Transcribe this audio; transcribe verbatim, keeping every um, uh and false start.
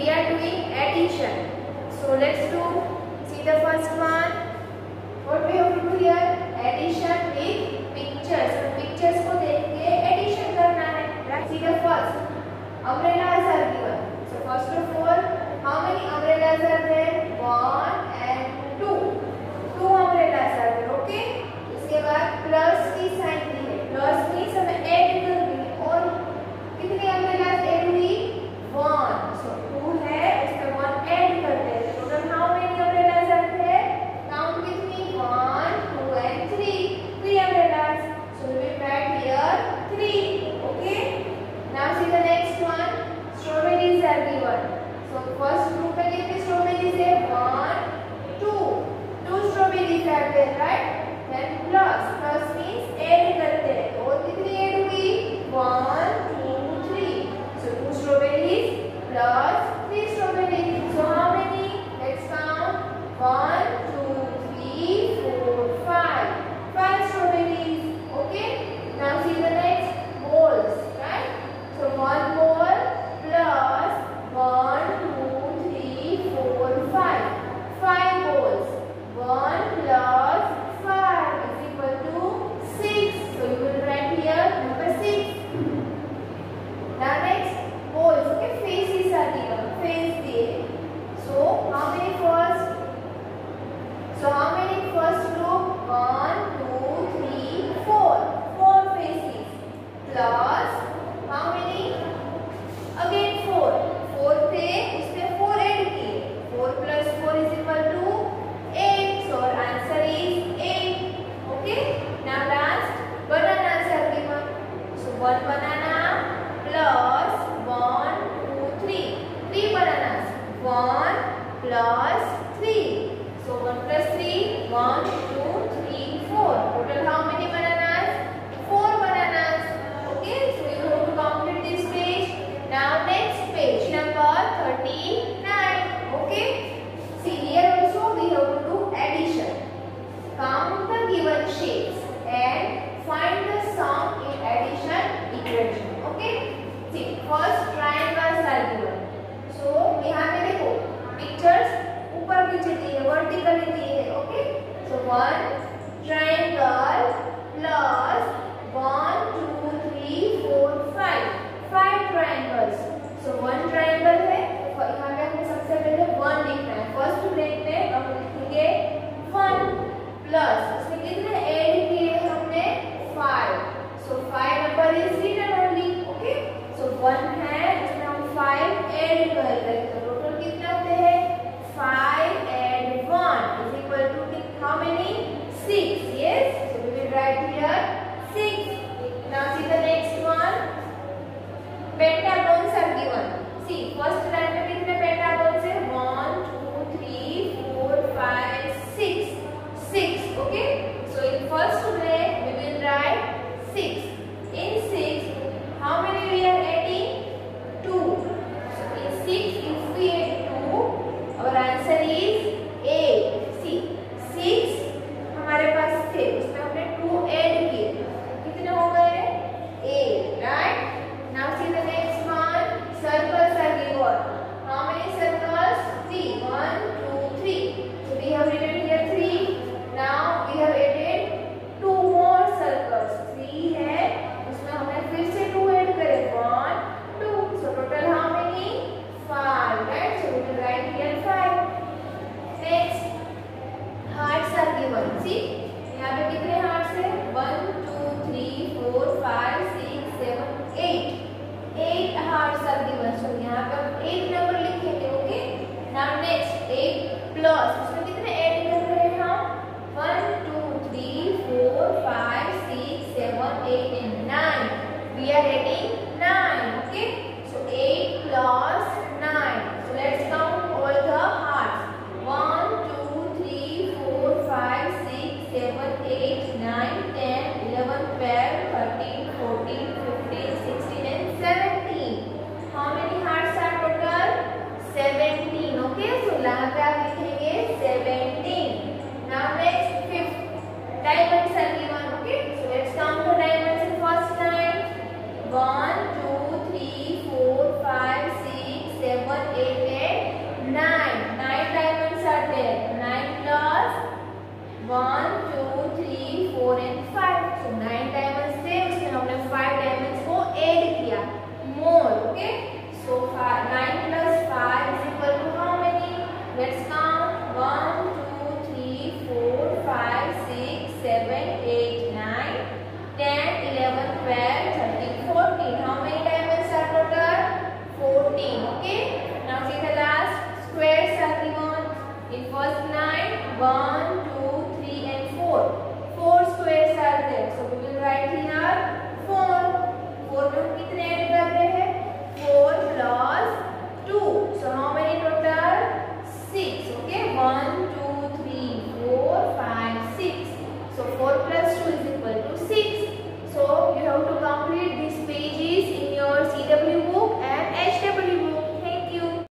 we are doing addition. So let's do. See the first one. What we have to do here? Addition with pictures. So pictures को देख के addition करना है. Right? See the first. Umbrellas are given. So first of all, how many umbrellas are there? One and two. Two umbrellas are there. Okay? इसके बाद plus की sign दी है. Plus means हमें add करनी है. और कितनी umbrellas add हुई? One. So two है. इसमें one add करते हैं. Total how many umbrellas are there? Count with me. One, two, and three. Three umbrellas. So we will write here three. Okay? Now see the next one. Strawberries are given. So first group में कितने strawberries है? One, two. Two strawberries are there, right? Then plus. Plus means add करते हैं. और कितनी add हुई? One, two, three. So two strawberries plus three strawberries. So how many? Let's count. One, two, three, four, five. Five strawberries. Okay? Now see the next balls, right? So one ball plus one, two, three, four, five. Five balls. One plus five is equal to six. So you will write here number six. Now next balls. Okay, faces are given. Face diye. So how many first? So how many first group? One, two, three, four. Four faces. Plus how many? Again four. Four थे उसमें four add किए. Four plus four is equal to eight. So our answer is eight. Okay? Now last bananas are given. So one banana plus one, two, three. Three bananas. One plus three. So one plus three. One, two, three, four. Total how many bananas? Four bananas. Okay? So you have to complete this page. Now next page number thirty-nine. Okay? See here also we have to do addition. Count the given shapes and find the sum in addition equation. Okay? See first triangles are given. So यहाँ पे देखो pictures ऊपर नीचे दी है vertically दी है. Okay? So one triangle plus one, two, three, four, five. Five triangles. So one triangle है. यहाँ पे हमें सबसे पहले one लिखना है. First ब्रेक में हम लिखेंगे one plus उसमें कितने add किए हमने five. So five number is written only. Okay? So one है उसमें हम five add कर रहे हैं. तो total कितने होते हैं? Five add one is equal to how many? Six. Yes. So we will write here six. Now see the next one. Pentagons are given. See, first line में कितने pentagons है? One, two, three, four, five, six. Six. Okay? So in first break we will write six. In six, how many we are adding? Two. So in six, if we add two, our answer is eight. See, six हमारे पास थे, उसमें हमने two add किए. कितने हो गए? Eight. Right? Now see the next one. Circles are given. How many circles? Three. One, two, three. So we have written here three. Now we have added two more circles. Three है. उसमें हमने फिर से two add करे. One, two. So total how many? Five. Right? So we will write here five. Next, hearts are given. See, यहाँ पे कितने hearts है? One, two, three, four, five, six, seven, eight. Eight hearts are given. So यहाँ पे हम eight number लिखेंगे. Okay? Now next eight plus उसमें कितने add कर रहे हैं हम? One, two, three, four, five, six, seven, eight, and nine. We are adding nine. Okay? So eight plus